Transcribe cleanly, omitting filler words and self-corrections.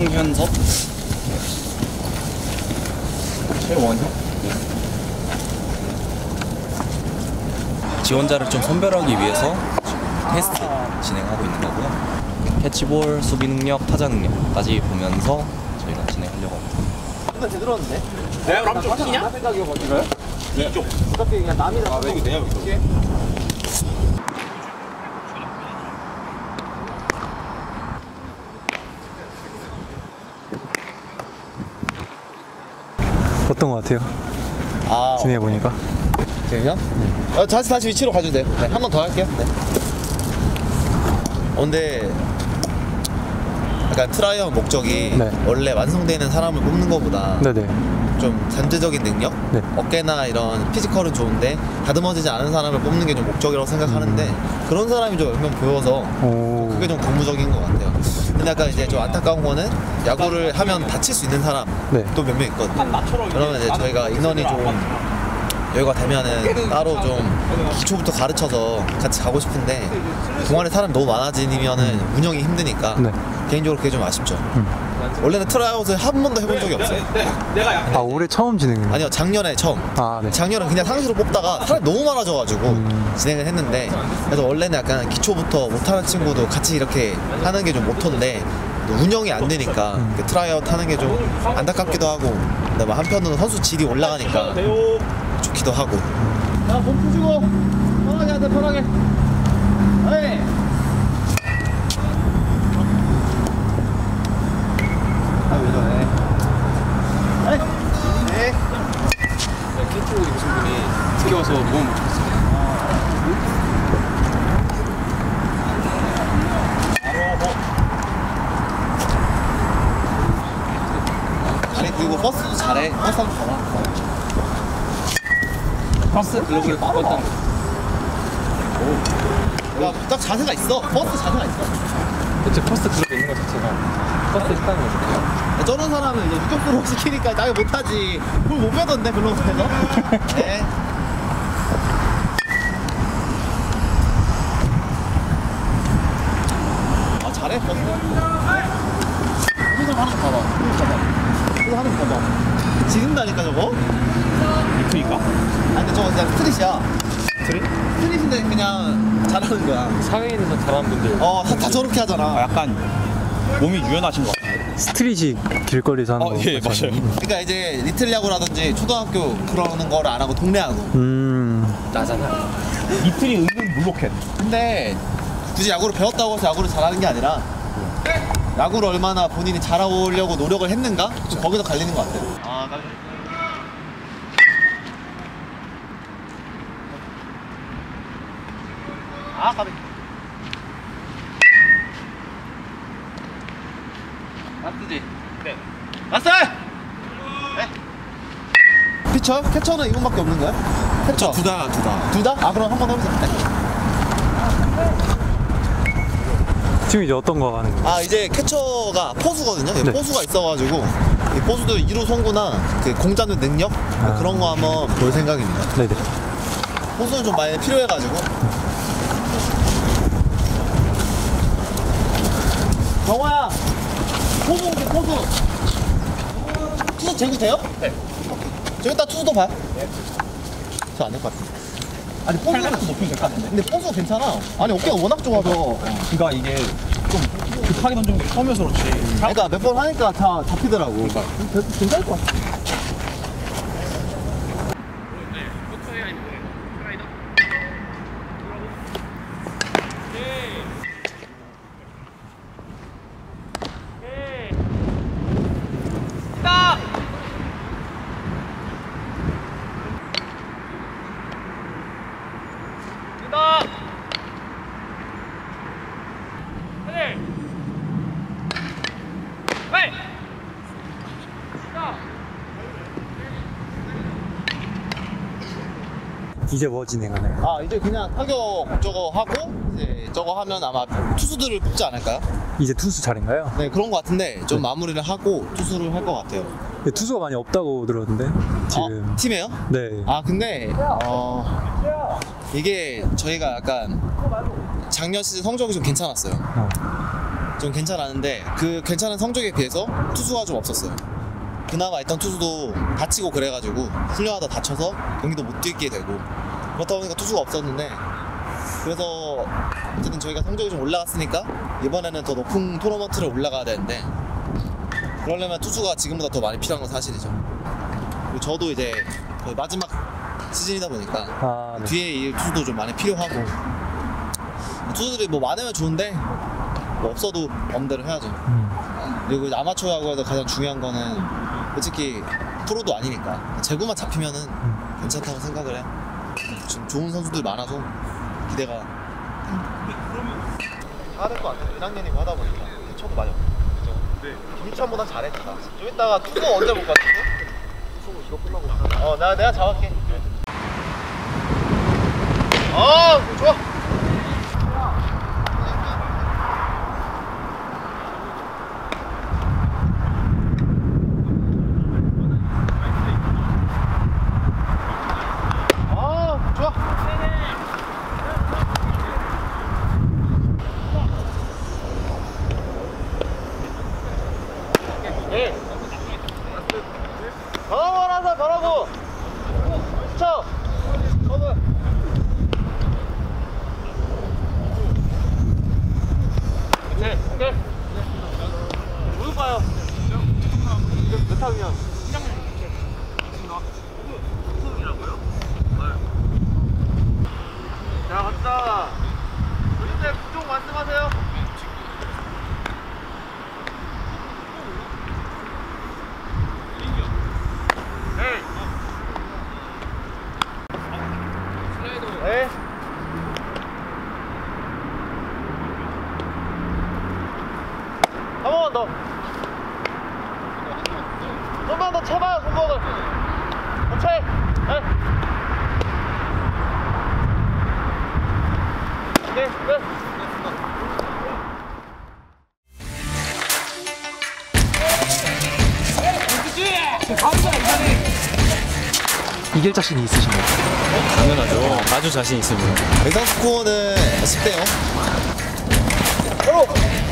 홍현섭, 최원형. 지원자를 좀 선별하기 위해서 테스트 진행하고 있는 거고요. 캐치볼, 수비 능력, 타자 능력까지 보면서 저희가 진행하려고 합니다. 이건 제대로 하는데? 네, 그럼 좀 끼냐? 생각이요, 거기가요? 네. 이쪽. 어차피 그냥 남이나. 아, 왜 이게 내요? 어떤 것 같아요? 진행해 보니까. 지금요? 다시 위치로 가주세요. 네, 한 번 더 할게요. 네. 근데 약간 트라이얼 목적이 네. 원래 완성되는 사람을 뽑는 것보다 네네. 좀 잠재적인 능력? 네. 어깨나 이런 피지컬은 좋은데 다듬어지지 않은 사람을 뽑는 게 좀 목적이라고 생각하는데 그런 사람이 좀 몇 명 보여서 오. 그게 좀 고무적인 것 같아요. 근데 약간 이제 좀 안타까운 거는 야구를 하면 다칠 수 있는 사람 네. 또 몇 명 있거든요. 그러면 이제 저희가 인원이 좀 여유가 되면은 따로 좀 기초부터 가르쳐서 같이 가고 싶은데 동아리 사람 너무 많아지면은 운영이 힘드니까 네. 개인적으로 그게 좀 아쉽죠. 원래는 트라이아웃을 한 번도 해본 적이 없어요. 아, 올해 처음 진행이네요. 아니요, 작년에 처음. 아, 네. 작년은 그냥 상시로 뽑다가 사람이 너무 많아져가지고 진행을 했는데, 그래서 원래는 약간 기초부터 못하는 친구도 같이 이렇게 하는 게 좀 모토인데 운영이 안 되니까 트라이아웃 하는 게 좀 안타깝기도 하고, 근데 뭐 한편으로는 선수 질이 올라가니까 좋기도 하고. 야, 몸 푸시고 편하게 하세요, 편하게. 에이. 아, 왜 저래? 에이. 네. 캐치볼 입으신 분이 늦게 와서 몸 못 쳤어요. 아니, 그리고 버스도 잘해. 버스 한번 가봐. 파스 글로벌 바꿨던 야, 딱 자세가 있어. 버스 자세가 있어. 대체 퍼스트 글로벌 있는 것 자체가 퍼스트 했다는 거죠. 저런 사람은 이제 유격수로 시키니까 나게 못하지. 그걸 못 배던데, 글로벌에서. 네. 아, 잘해, 버스. 여기서 하는 거 봐봐. 여기서 하는 거 봐봐. 지른다니까, 저거? 그니까? 아, 근데 저거 그냥 스트릿이야. 스트릿인데 그냥 잘하는 거야. 사회인에서 잘하는 분들 다 저렇게 하잖아. 약간 몸이 유연하신 것 같아요. 스트릿이 길거리에서 하는 거. 예, 맞아요. 그러니까 이제 리틀 야구라든지 초등학교 그러는 거를 안 하고 동네 야구. 나잖아. 이틀이 은근 물로켓. 근데 굳이 야구를 배웠다고 해서 야구를 잘하는 게 아니라 야구를 얼마나 본인이 잘하려고 노력을 했는가? 좀 거기서 갈리는 것 같아요. 아, 까비. 맞지? 네. 맞어! 네. 피처? 캐쳐는 이분밖에 없는 거야? 캐쳐? 둘 다. 둘 다? 아, 그럼 한번 해보자. 네. 지금 이제 어떤 거 하는 거예요? 아, 이제 캐쳐가 포수거든요. 네. 포수가 있어가지고 이 포수들 1루 송구나 그 공 잡는 능력 뭐 그런 거 한번 볼 생각입니다. 네네. 포수는 좀 많이 필요해가지고. 정호야, 포수 오게, 포수. 투수 제구 돼요? 네. 저기 다 투수도 봐요. 네. 저 안 될 것 같아. 아니, 포수는 높이면 될 것 같은데. 근데 포수가 괜찮아. 아니, 어깨가 워낙 좋아서. 그러니까 이게 좀 급하게 던진 게 처음이어서 그렇지. 그러니까 몇 번 하니까 다 잡히더라고. 괜찮을 것 같아. 이제 뭐 진행하나요? 아, 이제 그냥 타격 저거 하고 이제 저거 하면 아마 투수들을 뽑지 않을까요? 이제 투수 차례인가요? 네, 그런 것 같은데 좀 마무리를 하고 투수를 할 것 같아요. 네, 투수가 많이 없다고 들었는데 지금. 팀에요? 네. 아, 근데 이게 저희가 약간 작년 시즌 성적이 좀 괜찮았어요. 좀 괜찮았는데 그 괜찮은 성적에 비해서 투수가 좀 없었어요. 그나마 있던 투수도 다치고 그래가지고 훈련하다 다쳐서 경기도 못 뛰게 되고 그렇다 보니까 투수가 없었는데 그래서 어쨌든 저희가 성적이 좀 올라갔으니까 이번에는 더 높은 토너먼트를 올라가야 되는데 그러려면 투수가 지금보다 더 많이 필요한 건 사실이죠. 그리고 저도 이제 거의 마지막 시즌이다 보니까 네. 뒤에 이 투수도 좀 많이 필요하고 투수들이 뭐 많으면 좋은데 뭐 없어도 마음대로 해야죠. 그리고 이제 아마추어 야구에서 가장 중요한 거는 솔직히 프로도 아니니까 재구만 잡히면은 괜찮다고 생각을 해요. 지금 좋은 선수들 많아서 기대가 해야 될 것 같아요. 1학년이고 하다 보니까 피처도 많이 없고 김희찬보다 잘했다. 좀 이따가 투수 언제 볼 것 같아? 투수 이거 끝나고 내가 잡을게. 좋아. 좋아. 네. 변화고 하나 변화고. 쳐. 서브. 오케이. 누구 봐요? 몇 학년? 1학년. 수능이라고요? 자, 갑시다. 선생님들 부족 말씀하세요. 네. 한 번만 더. 좀만 더 쳐봐요, 손목을. 그렇지. 네. 네, 끝. 이길 자신이 있으신가요? 당연하죠. 아주 자신 있습니다. 예상 스코어는 10대 0.